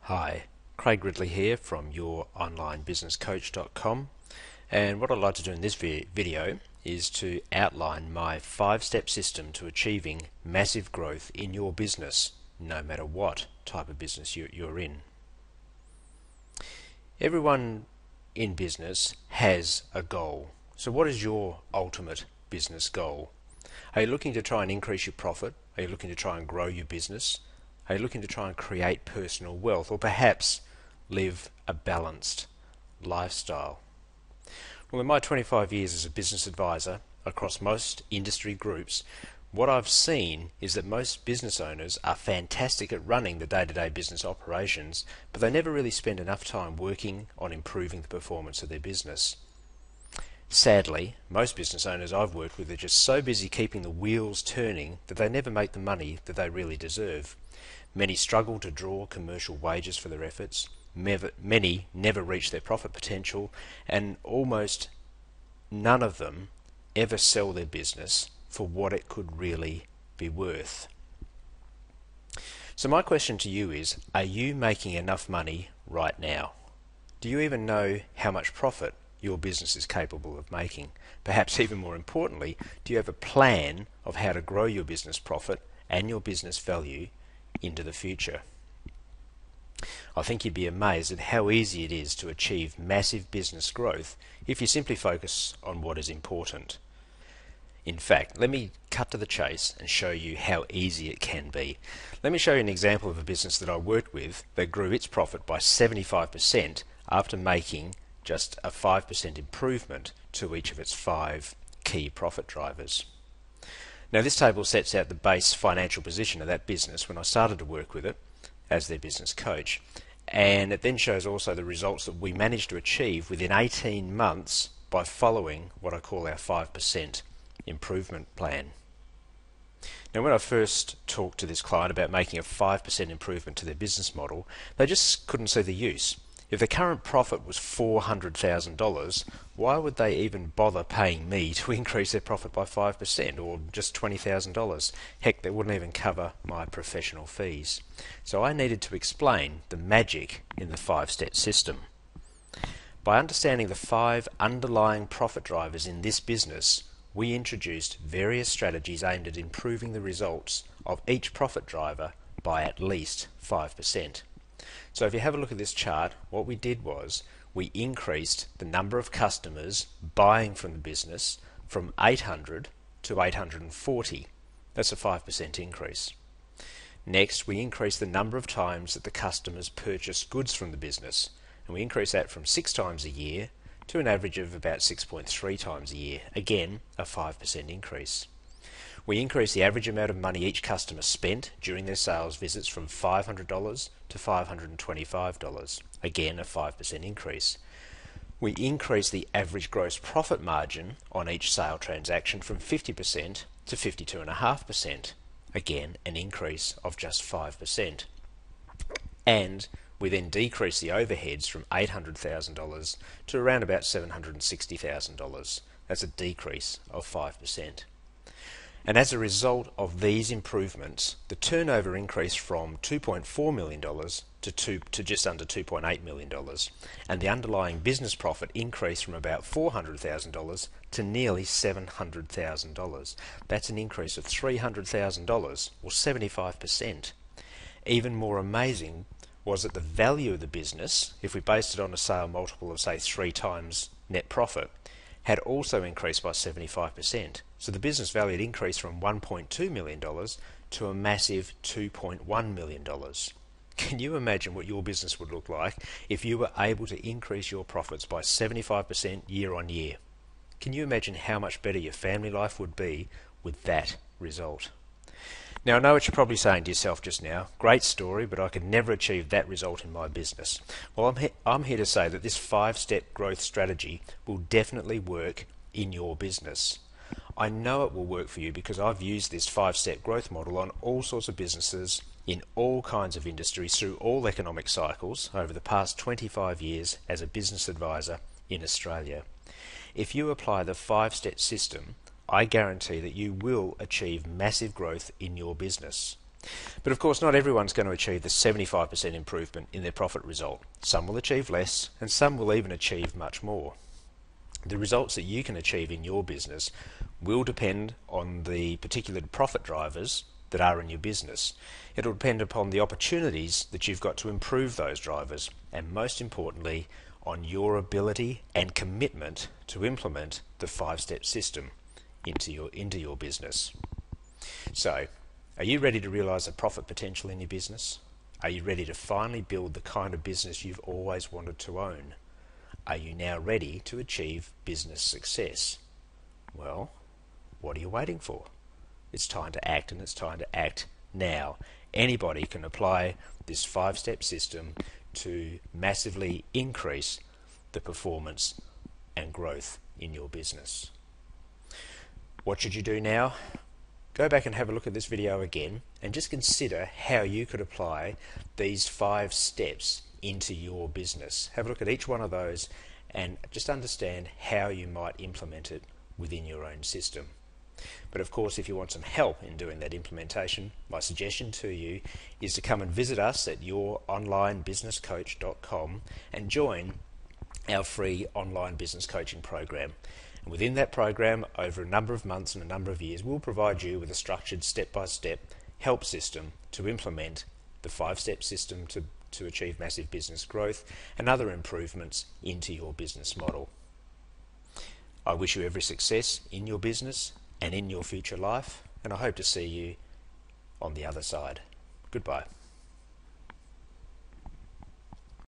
Hi, Craig Ridley here from youronlinebusinesscoach.com, and what I'd like to do in this video is to outline my 5-step system to achieving massive growth in your business, no matter what type of business you're in. Everyone in business has a goal. So what is your ultimate business goal? Are you looking to try and increase your profit? Are you looking to try and grow your business? Are you looking to try and create personal wealth, or perhaps live a balanced lifestyle? Well, in my 25 years as a business advisor across most industry groups, what I've seen is that most business owners are fantastic at running the day-to-day business operations, but they never really spend enough time working on improving the performance of their business. Sadly, most business owners I've worked with are just so busy keeping the wheels turning that they never make the money that they really deserve. Many struggle to draw commercial wages for their efforts, many never reach their profit potential, and almost none of them ever sell their business for what it could really be worth. So my question to you is, are you making enough money right now? Do you even know how much profit your business is capable of making? Perhaps even more importantly, do you have a plan of how to grow your business profit and your business value into the future? I think you'd be amazed at how easy it is to achieve massive business growth if you simply focus on what is important. In fact, let me cut to the chase and show you how easy it can be. Let me show you an example of a business that I worked with that grew its profit by 75% after making just a 5% improvement to each of its 5 key profit drivers. Now, this table sets out the base financial position of that business when I started to work with it as their business coach, and it then shows also the results that we managed to achieve within 18 months by following what I call our 5% improvement plan. Now, when I first talked to this client about making a 5% improvement to their business model, they just couldn't see the use. If the current profit was $400,000, why would they even bother paying me to increase their profit by 5% or just $20,000? Heck, they wouldn't even cover my professional fees. So I needed to explain the magic in the 5-step system. By understanding the 5 underlying profit drivers in this business, we introduced various strategies aimed at improving the results of each profit driver by at least 5%. So if you have a look at this chart, what we did was we increased the number of customers buying from the business from 800 to 840. That's a 5% increase. Next, we increased the number of times that the customers purchased goods from the business, and we increased that from 6 times a year to an average of about 6.3 times a year. Again, a 5% increase. We increased the average amount of money each customer spent during their sales visits from $500 to $525. Again, a 5% increase. We increased the average gross profit margin on each sale transaction from 50% to 52.5%. Again, an increase of just 5%. And we then decreased the overheads from $800,000 to around about $760,000. That's a decrease of 5%. And as a result of these improvements, the turnover increased from $2.4 million to just under $2.8 million, and the underlying business profit increased from about $400,000 to nearly $700,000. That's an increase of $300,000, or 75%. Even more amazing was that the value of the business, if we based it on a sale multiple of say 3 times net profit, had also increased by 75%. So the business value had increased from $1.2 million to a massive $2.1 million. Can you imagine what your business would look like if you were able to increase your profits by 75% year on year? Can you imagine how much better your family life would be with that result? Now, I know what you're probably saying to yourself just now, great story, but I could never achieve that result in my business. Well, I'm here to say that this 5-step growth strategy will definitely work in your business. I know it will work for you because I've used this 5-step growth model on all sorts of businesses in all kinds of industries through all economic cycles over the past 25 years as a business advisor in Australia. If you apply the 5-step system, I guarantee that you will achieve massive growth in your business. But of course, not everyone's going to achieve the 75% improvement in their profit result. Some will achieve less, and some will even achieve much more. The results that you can achieve in your business will depend on the particular profit drivers that are in your business. It will depend upon the opportunities that you've got to improve those drivers, and most importantly, on your ability and commitment to implement the 5-step system into your business. So, are you ready to realize the profit potential in your business? Are you ready to finally build the kind of business you've always wanted to own? Are you now ready to achieve business success? Well, what are you waiting for? It's time to act, and it's time to act now. Anybody can apply this 5-step system to massively increase the performance and growth in your business. What should you do now? Go back and have a look at this video again and just consider how you could apply these 5 steps into your business. Have a look at each one of those and just understand how you might implement it within your own system. But of course, if you want some help in doing that implementation, my suggestion to you is to come and visit us at youronlinebusinesscoach.com and join our free online business coaching program. And within that program, over a number of months and a number of years, we'll provide you with a structured step-by-step help system to implement the 5-step system to achieve massive business growth and other improvements into your business model. I wish you every success in your business and in your future life, and I hope to see you on the other side. Goodbye.